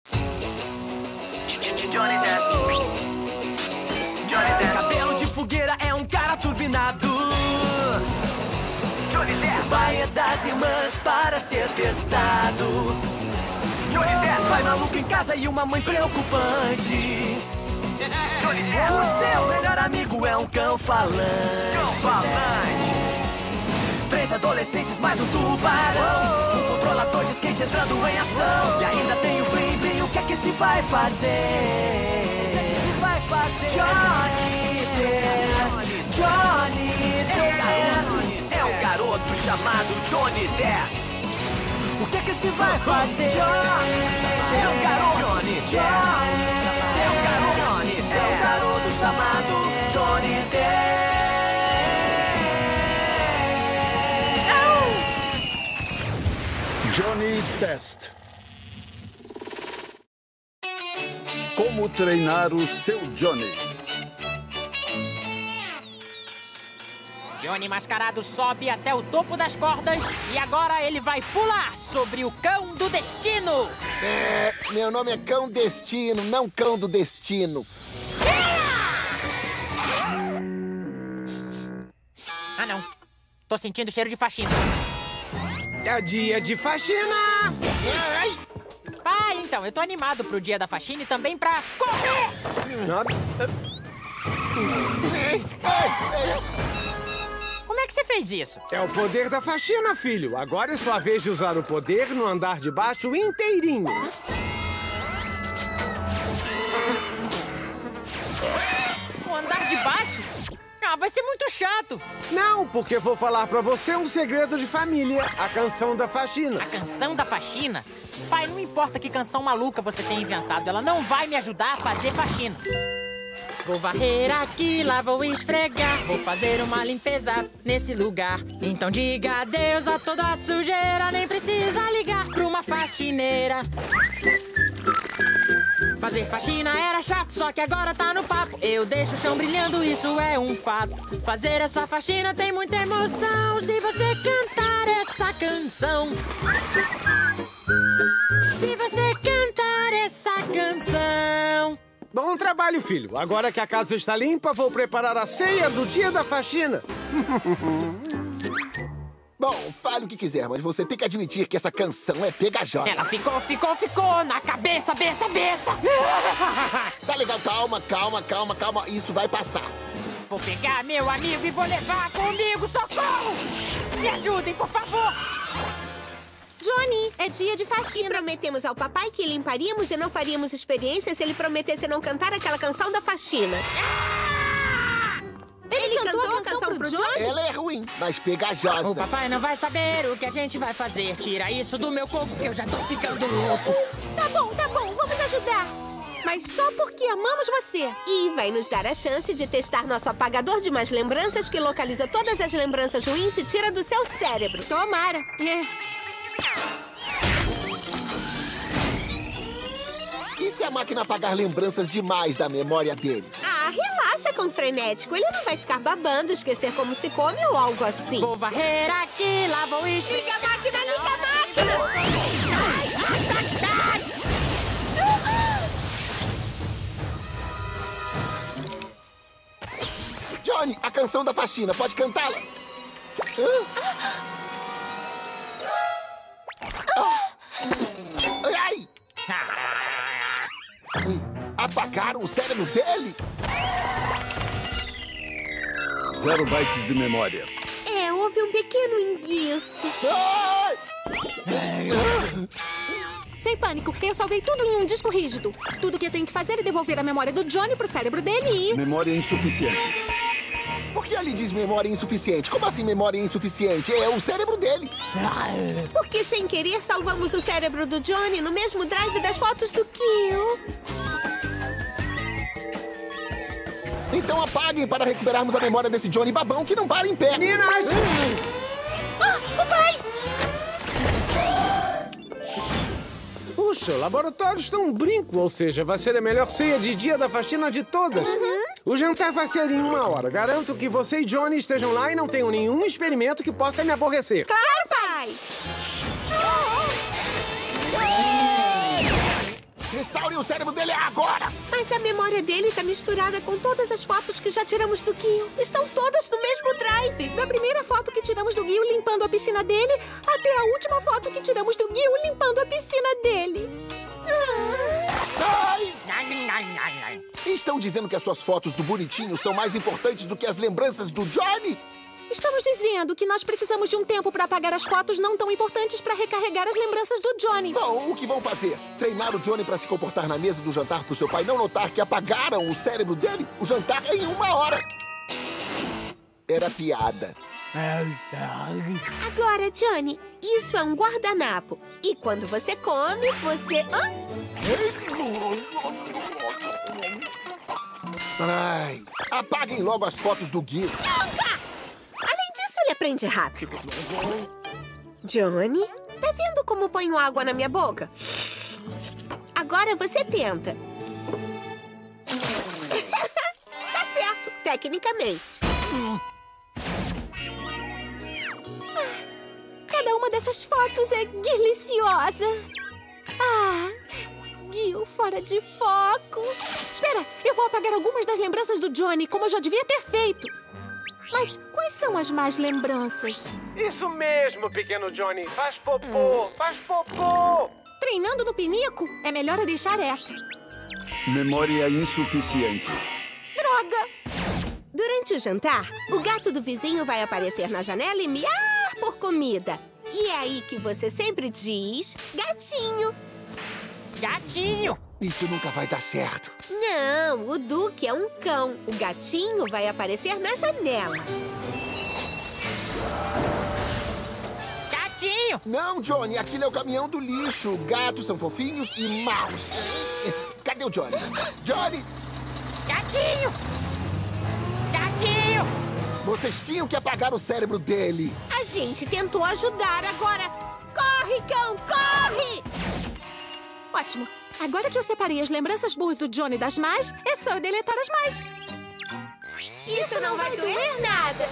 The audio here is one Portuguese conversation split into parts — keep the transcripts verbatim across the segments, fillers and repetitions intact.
Johnny Test. Johnny Test. Cabelo de fogueira é um cara turbinado. Johnny Test. Vai das irmãs para ser testado. Johnny Test. Vai maluco em casa e uma mãe preocupante. Johnny Test. O seu melhor amigo é um cão falante. Cão falante. Três adolescentes mais um tubarão. Um controlador de skate entrando em ação. E ainda tem o blim blim. O que é que se vai fazer? O que é que se vai fazer? Johnny Test. Johnny Test. É o garoto chamado Johnny Test. O que é que se vai fazer? Johnny é o garoto Johnny Test. É o garoto Johnny Test. É o garoto chamado Johnny Test. Johnny Test. Como treinar o seu Johnny? Johnny Mascarado sobe até o topo das cordas e agora ele vai pular sobre o Cão do Destino. É, meu nome é Cão Destino, não Cão do Destino. Ah, não. Tô sentindo cheiro de faxina. É dia de faxina! Ai. Pai, então, eu tô animado pro dia da faxina e também pra correr! Como é que você fez isso? É o poder da faxina, filho. Agora é sua vez de usar o poder no andar de baixo inteirinho. O andar de baixo? Ah, vai ser muito chato. Não, porque vou falar pra você um segredo de família. A canção da faxina. A canção da faxina? Pai, não importa que canção maluca você tenha inventado, ela não vai me ajudar a fazer faxina. Vou varrer aqui, lá vou esfregar. Vou fazer uma limpeza nesse lugar. Então diga adeus a toda a sujeira. Nem precisa ligar pra uma faxineira. Fazer faxina era chato, só que agora tá no papo. Eu deixo o chão brilhando, isso é um fato. Fazer essa faxina tem muita emoção. Se você cantar essa canção. Se você cantar essa canção. Bom trabalho, filho. Agora que a casa está limpa, vou preparar a ceia do dia da faxina. Bom, fale o que quiser, mas você tem que admitir que essa canção é pegajosa. Ela ficou, ficou, ficou na cabeça, beça, beça. Tá legal, calma, calma, calma, calma. Isso vai passar. Vou pegar meu amigo e vou levar comigo, socorro! Me ajudem, por favor! Johnny, é dia de faxina. E prometemos ao papai que limparíamos e não faríamos experiência se ele prometesse não cantar aquela canção da faxina. Ah! Ele, ele cantou, cantou a canção, canção pro Johnny? Johnny? Ela é ruim, mas pegajosa. O papai não vai saber o que a gente vai fazer. Tira isso do meu corpo, que eu já tô ficando louco. Tá bom, tá bom, vamos ajudar. Mas só porque amamos você. E vai nos dar a chance de testar nosso apagador de más lembranças que localiza todas as lembranças ruins e tira do seu cérebro. Tomara. É. E se a máquina apagar lembranças demais da memória dele? Ah, relaxa com o frenético. Ele não vai ficar babando, esquecer como se come ou algo assim. Vou varrer aqui, lá vou ir. Liga a máquina, liga a máquina! Ai, ai, ai, ai. Johnny, a canção da faxina, pode cantá-la? Hã? Ai! Apagaram o cérebro dele? Zero bytes de memória. É, houve um pequeno enguiço. Ai! Sem pânico, eu salvei tudo em um disco rígido. Tudo que eu tenho que fazer é devolver a memória do Johnny pro cérebro dele e... Memória insuficiente. Por que ele diz memória insuficiente? Como assim memória insuficiente? É o cérebro dele. Porque sem querer salvamos o cérebro do Johnny no mesmo drive das fotos do Kill. Então apaguem para recuperarmos a memória desse Johnny babão que não para em pé. Meninas! Ah, o pai! Puxa, o laboratório está um brinco, ou seja, vai ser a melhor ceia de dia da faxina de todas. Uhum. O jantar vai ser em uma hora. Garanto que você e Johnny estejam lá e não tenham nenhum experimento que possa me aborrecer. Claro, pai! Restaurem o cérebro dele agora! Mas a memória dele tá misturada com todas as fotos que já tiramos do Gil. Estão todas no mesmo drive. Da primeira foto que tiramos do Gil limpando a piscina dele, até a última foto que tiramos do Gil limpando a piscina dele. Ai! Estão dizendo que as suas fotos do bonitinho são mais importantes do que as lembranças do Johnny? Estamos dizendo que nós precisamos de um tempo para apagar as fotos não tão importantes para recarregar as lembranças do Johnny. Bom, o que vão fazer? Treinar o Johnny para se comportar na mesa do jantar pro seu pai não notar que apagaram o cérebro dele? O jantar é em uma hora. Era piada. Agora, Johnny, isso é um guardanapo. E quando você come, você... Hã? Ai, apaguem logo as fotos do Gil. Nunca! Além disso, ele aprende rápido. Johnny, tá vendo como ponho água na minha boca? Agora você tenta. Tá certo, tecnicamente. Cada uma dessas fotos é deliciosa. Ah, Gil fora de foco. Espera, eu vou apagar algumas das lembranças do Johnny, como eu já devia ter feito. Mas quais são as más lembranças? Isso mesmo, pequeno Johnny. Faz popô, faz popô. Treinando no pinico, é melhor eu deixar essa. Memória insuficiente. Droga! Durante o jantar, o gato do vizinho vai aparecer na janela e miar por comida. E é aí que você sempre diz, gatinho. Gatinho! Isso nunca vai dar certo. Não, o Duque é um cão. O gatinho vai aparecer na janela. Gatinho! Não, Johnny, aquilo é o caminhão do lixo. Gatos são fofinhos e maus. Cadê o Johnny? Johnny! Gatinho! Gatinho! Vocês tinham que apagar o cérebro dele. A gente tentou ajudar agora. Corre, cão, corre! Ótimo. Agora que eu separei as lembranças boas do Johnny das más, é só eu deletar as más. Isso não vai doer nada.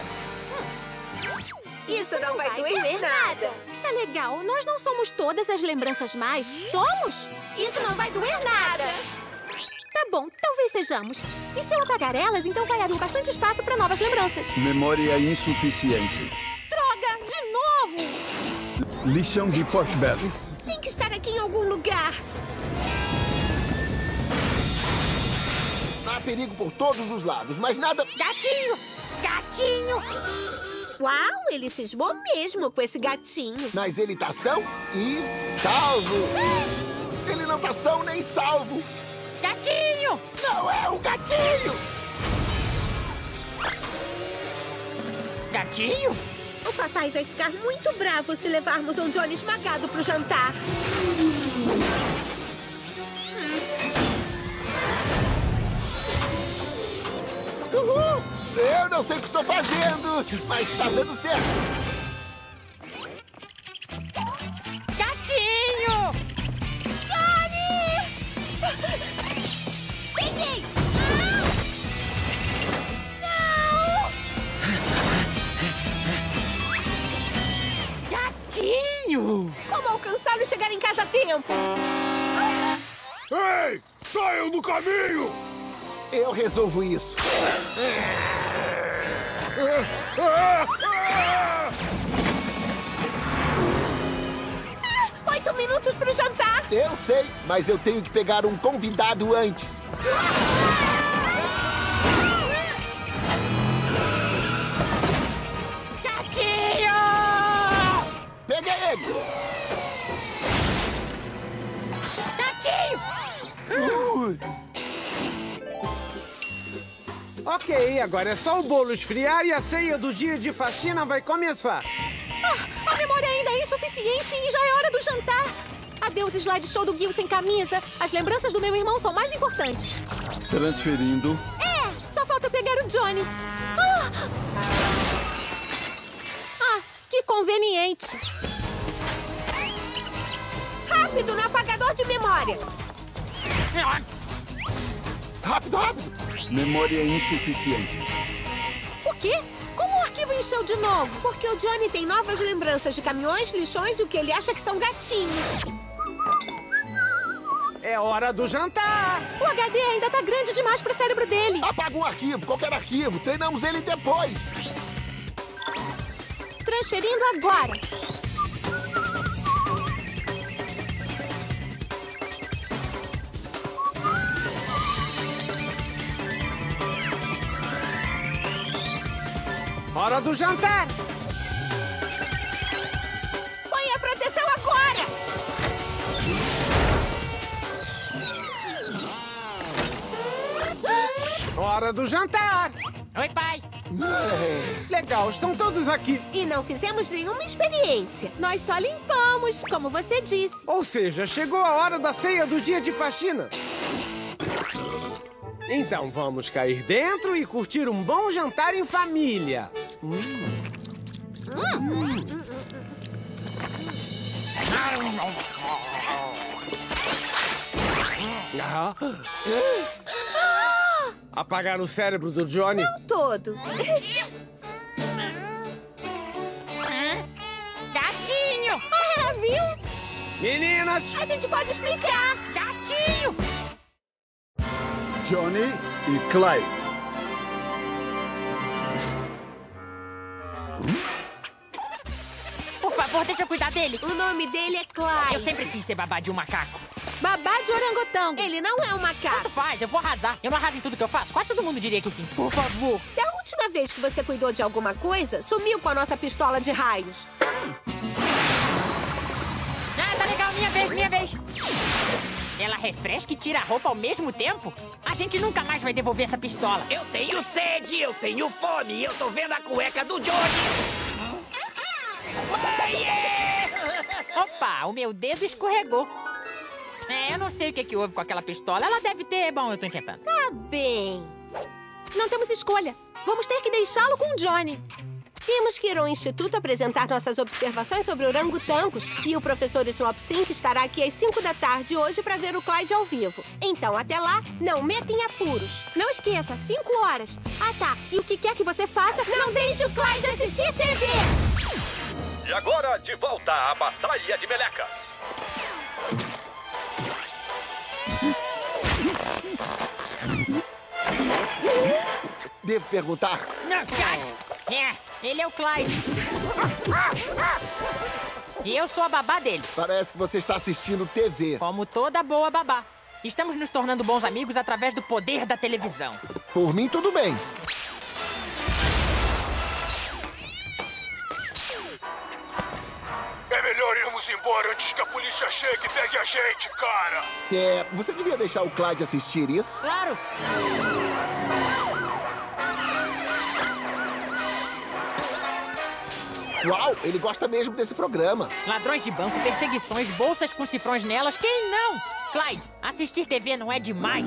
Isso não vai doer nada. Tá legal, nós não somos todas as lembranças más. Somos? Isso não vai doer nada. Tá bom, talvez sejamos. E se eu apagar elas, então vai haver bastante espaço para novas lembranças. Memória insuficiente. Droga, de novo! Lixão de pork belly. Tem que estar aqui em algum lugar. Há perigo por todos os lados, mas nada... Gatinho! Gatinho! Uau, ele cismou mesmo com esse gatinho. Mas ele tá são e salvo. Ele não tá são nem salvo. Gatinho! Não é um gatinho! Gatinho? O papai vai ficar muito bravo se levarmos um Johnny esmagado pro jantar. Uhul! Eu não sei o que estou fazendo, mas tá dando certo. Gatinho! Johnny! Peguei! Ah! Não! Gatinho! Como alcançá-lo e chegar em casa a tempo? Ei! Saiam do caminho! Eu resolvo isso. Oito minutos pro jantar. Eu sei, mas eu tenho que pegar um convidado antes. Gatinho! Peguei ele! Gatinho! Uh, Ok, agora é só o bolo esfriar e a ceia do dia de faxina vai começar. Ah, a memória ainda é insuficiente e já é hora do jantar. Adeus, slideshow do Gil sem camisa. As lembranças do meu irmão são mais importantes. Transferindo. É, só falta pegar o Johnny. Ah, ah que conveniente. Rápido no apagador de memória. rápido, rápido! Memória insuficiente. O quê? Como o arquivo encheu de novo? Porque o Johnny tem novas lembranças de caminhões, lixões e o que ele acha que são gatinhos. É hora do jantar! O H D ainda tá grande demais pro cérebro dele. Apaga um arquivo, qualquer arquivo. Treinamos ele depois. Transferindo agora. Hora do jantar! Põe a proteção agora! Hora do jantar! Oi, pai. Legal, estão todos aqui. E não fizemos nenhuma experiência. Nós só limpamos, como você disse. Ou seja, chegou a hora da ceia do dia de faxina. Então vamos cair dentro e curtir um bom jantar em família. Hum. Hum. Ah. Apagar o cérebro do Johnny? Não todo. Gatinho! Ah, viu? Meninas! A gente pode explicar. Gatinho! Johnny e Clyde. Por favor, deixa eu cuidar dele. O nome dele é Clyde. Eu sempre quis ser babá de um macaco. Babá de orangotango. Ele não é um macaco. Tanto faz, eu vou arrasar. Eu não arraso em tudo que eu faço. Quase todo mundo diria que sim. Por favor. Da última vez que você cuidou de alguma coisa, sumiu com a nossa pistola de raios. Ah, tá legal. Minha vez, minha vez. Ela refresca e tira a roupa ao mesmo tempo? A gente nunca mais vai devolver essa pistola. Eu tenho sede, eu tenho fome e eu tô vendo a cueca do Johnny. Mãe! Opa, o meu dedo escorregou. É, eu não sei o que, que houve com aquela pistola. Ela deve ter... Bom, eu tô inventando. Tá bem. Não temos escolha. Vamos ter que deixá-lo com o Johnny. Temos que ir ao instituto apresentar nossas observações sobre orangotangos e o professor Slopsink estará aqui às cinco da tarde hoje para ver o Clyde ao vivo. Então, até lá, não meta em apuros. Não esqueça, cinco horas. Ah, tá. E o que quer que você faça, Não deixe o Clyde assistir T V! E agora, de volta à Batalha de Melecas. Devo perguntar? Não, cara. É, ele é o Clyde. E eu sou a babá dele. Parece que você está assistindo T V. Como toda boa babá. Estamos nos tornando bons amigos através do poder da televisão. Por mim, tudo bem. É melhor irmos embora antes que a polícia chegue e pegue a gente, cara. É, você devia deixar o Clyde assistir isso? Claro. Uau, ele gosta mesmo desse programa. Ladrões de banco, perseguições, bolsas com cifrões nelas. Quem não? Clyde, assistir T V não é demais.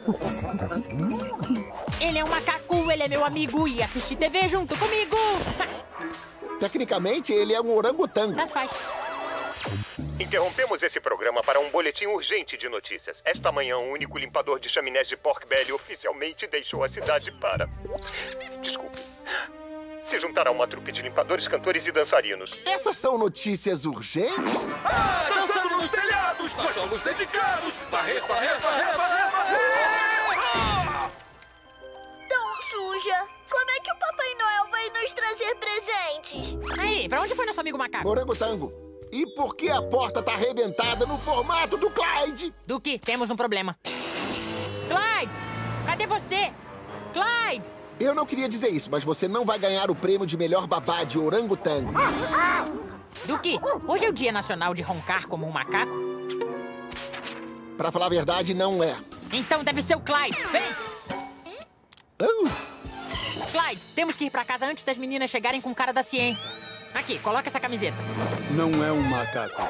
Ele é um macaco, ele é meu amigo e assistir T V junto comigo. Tecnicamente, ele é um orangotango. Tanto faz. Interrompemos esse programa para um boletim urgente de notícias. Esta manhã, um único limpador de chaminés de Pork Belly oficialmente deixou a cidade para... Desculpe. Se juntar a uma trupe de limpadores, cantores e dançarinos. Essas são notícias urgentes? Ah, dançando nos telhados! Nós somos dedicados! Varrer, varrer, varrer, varrer, varrer! Tão suja! Como é que o Papai Noel vai nos trazer presentes? Aí, pra onde foi nosso amigo macaco? Orangotango. E por que a porta tá arrebentada no formato do Clyde? Duque, temos um problema. Clyde! Cadê você? Clyde! Eu não queria dizer isso, mas você não vai ganhar o prêmio de melhor babá de orangotango. Duque, hoje é o Dia Nacional de Roncar como um Macaco? Pra falar a verdade, não é. Então deve ser o Clyde. Vem! Oh. Clyde, temos que ir pra casa antes das meninas chegarem com cara da ciência. Aqui, coloca essa camiseta. Não é um macaco.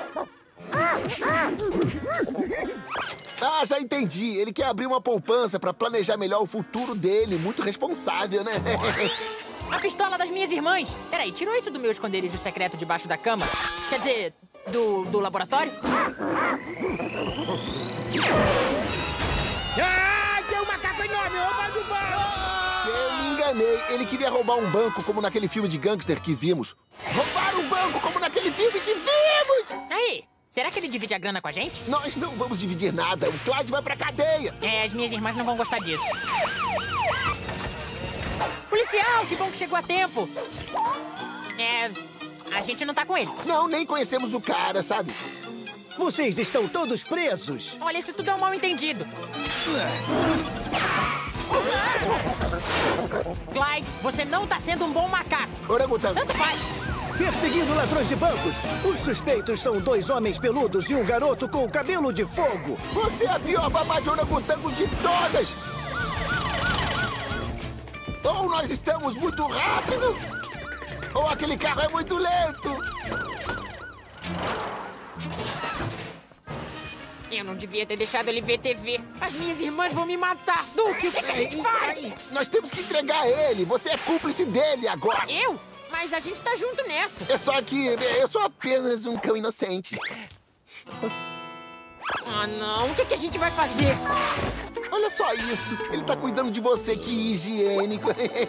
Ah, já entendi. Ele quer abrir uma poupança pra planejar melhor o futuro dele. Muito responsável, né? A pistola das minhas irmãs. Peraí, tirou isso do meu esconderijo secreto debaixo da cama? Quer dizer, do, do laboratório? Ah, tem um macaco enorme! Rouba do banco! Eu me enganei. Ele queria roubar um banco como naquele filme de gangster que vimos. Roubar um banco como naquele filme que vimos! Aí, Será que ele divide a grana com a gente? Nós não vamos dividir nada. O Clyde vai pra cadeia. É, as minhas irmãs não vão gostar disso. Policial, que bom que chegou a tempo. É... a gente não tá com ele. Não, nem conhecemos o cara, sabe? Vocês estão todos presos. Olha, isso tudo é um mal-entendido. Clyde, você não tá sendo um bom macaco. Orangotango. Tanto faz. Perseguindo ladrões de bancos. Os suspeitos são dois homens peludos e um garoto com cabelo de fogo. Você é a pior babá de orangotangos de todas. Ou nós estamos muito rápido, ou aquele carro é muito lento. Eu não devia ter deixado ele ver T V. As minhas irmãs vão me matar. Duque, o que, que a gente faz? Nós temos que entregar ele. Você é cúmplice dele agora. Eu? Mas a gente tá junto nessa. É só que eu sou apenas um cão inocente. Ah, não. O que, que a gente vai fazer? Olha só isso. Ele tá cuidando de você. Que higiênico.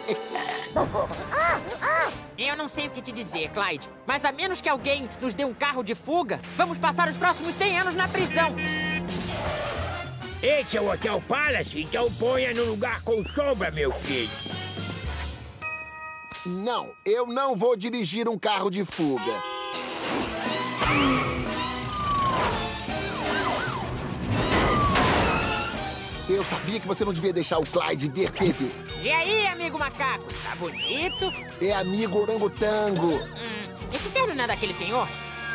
Eu não sei o que te dizer, Clyde. Mas a menos que alguém nos dê um carro de fuga, vamos passar os próximos cem anos na prisão. Esse é o Hotel Palace, então ponha no lugar com sombra, meu filho. Não, eu não vou dirigir um carro de fuga. Eu sabia que você não devia deixar o Clyde ver T V. E aí, amigo macaco? Tá bonito? É amigo orangotango. Hum, esse terno não é daquele senhor?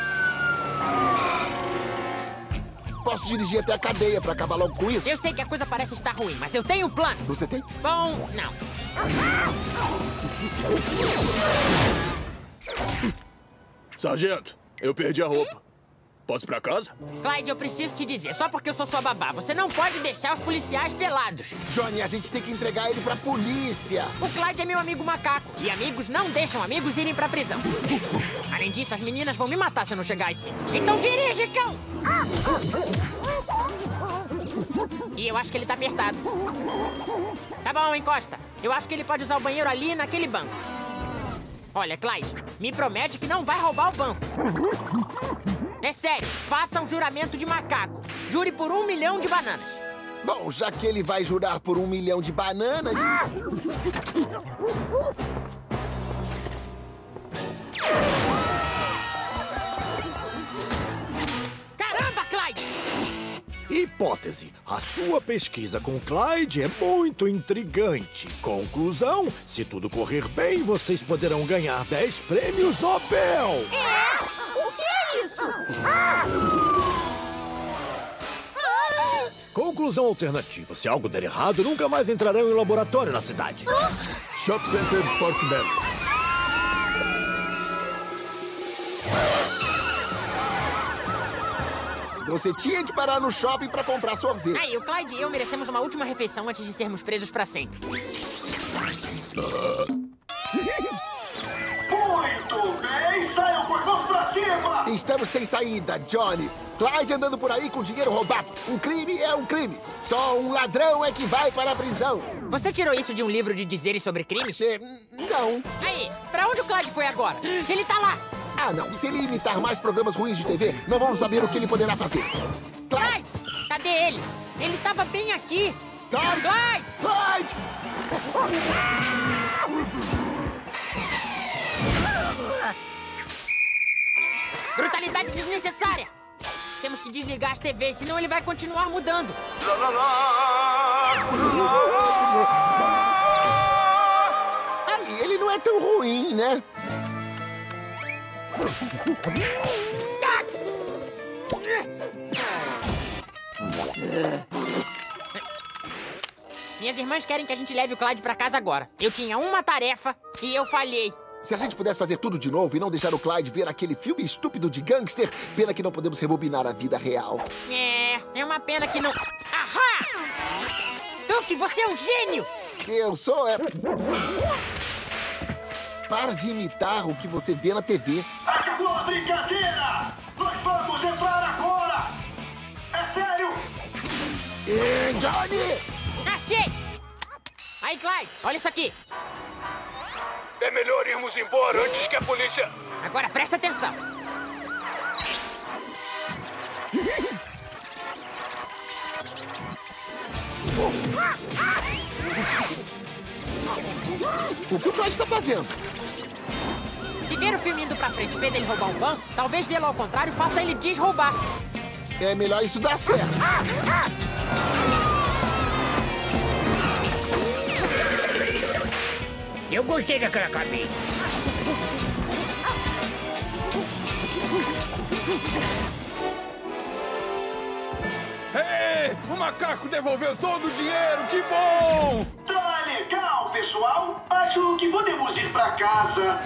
Posso dirigir até a cadeia pra acabar logo com isso? Eu sei que a coisa parece estar ruim, mas eu tenho um plano. Você tem? Bom, não. Sargento, eu perdi a roupa. Posso ir pra casa? Clyde, eu preciso te dizer, só porque eu sou sua babá, você não pode deixar os policiais pelados. Johnny, a gente tem que entregar ele pra polícia. O Clyde é meu amigo macaco, e amigos não deixam amigos irem pra prisão. Além disso, as meninas vão me matar se eu não chegar assim. Então dirige, cão! E eu acho que ele tá apertado. Tá bom, encosta. Eu acho que ele pode usar o banheiro ali naquele banco. Olha, Clyde, me promete que não vai roubar o banco. É sério, faça um juramento de macaco. Jure por um milhão de bananas. Bom, já que ele vai jurar por um milhão de bananas... Caramba, Clyde! Hipótese. A sua pesquisa com Clyde é muito intrigante. Conclusão, se tudo correr bem, vocês poderão ganhar dez prêmios Nobel. É? O que é isso? Ah! Ah! Conclusão alternativa. Se algo der errado, nunca mais entrarão em laboratório na cidade. Ah! Shop Center Pork Belly. Você tinha que parar no shopping pra comprar sorvete. Aí, o Clyde e eu merecemos uma última refeição antes de sermos presos pra sempre. Muito bem, saiam com as mãos pra cima! Estamos sem saída, Johnny. Clyde andando por aí com dinheiro roubado. Um crime é um crime. Só um ladrão é que vai para a prisão. Você tirou isso de um livro de dizeres sobre crimes? É, não. Aí, pra onde o Clyde foi agora? Ele tá lá! Ah, não. Se ele imitar mais programas ruins de T V, não vamos saber o que ele poderá fazer. Clyde! Cadê ele? Ele tava bem aqui. Clyde! Clyde! Clyde! Brutalidade desnecessária! Temos que desligar as T Vs, senão ele vai continuar mudando. Aí, ele não é tão ruim, né? Minhas irmãs querem que a gente leve o Clyde pra casa agora. Eu tinha uma tarefa e eu falhei. Se a gente pudesse fazer tudo de novo e não deixar o Clyde ver aquele filme estúpido de gangster, pena que não podemos rebobinar a vida real. É, é uma pena que não... Ahá! Duque, você é um gênio! Eu sou... É... Para de imitar o que você vê na T V. Acabou a brincadeira! Nós vamos entrar agora! É sério! E Johnny! Achei! Aí, Clyde, olha isso aqui. É melhor irmos embora antes que a polícia... Agora presta atenção. O que o Clyde está fazendo? Se ver o filme indo pra frente e fez ele roubar um banco, talvez vê-lo ao contrário faça ele desroubar. É melhor isso dar certo. Eu gostei daquela cabeça. Ei, o macaco devolveu todo o dinheiro, que bom! Tá legal, pessoal. Acho que podemos ir pra casa.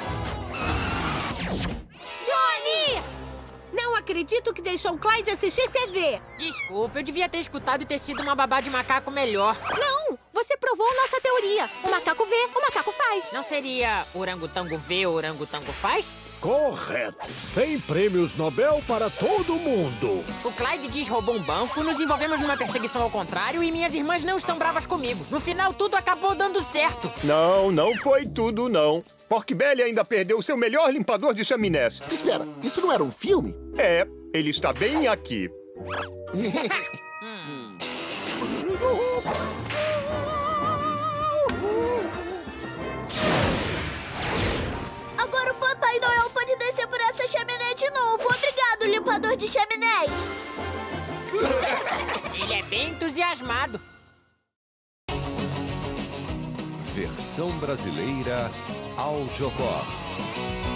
Johnny! Não acredito que deixou o Clyde assistir T V. Desculpa, eu devia ter escutado e ter sido uma babá de macaco melhor. Não, você provou nossa teoria. O macaco vê, o macaco faz. Não seria orangotango vê, orangotango faz? Correto. cem prêmios Nobel para todo mundo. O Clyde desroubou um banco, nos envolvemos numa perseguição ao contrário e minhas irmãs não estão bravas comigo. No final, tudo acabou dando certo. Não, não foi tudo, não. Pork Belly ainda perdeu seu melhor limpador de chaminés. Espera, isso não era um filme? É, ele está bem aqui. hum. Agora o Papai Noel pode descer por essa chaminé de novo. Obrigado, limpador de chaminés. Ele é bem entusiasmado. Versão brasileira Audiocor.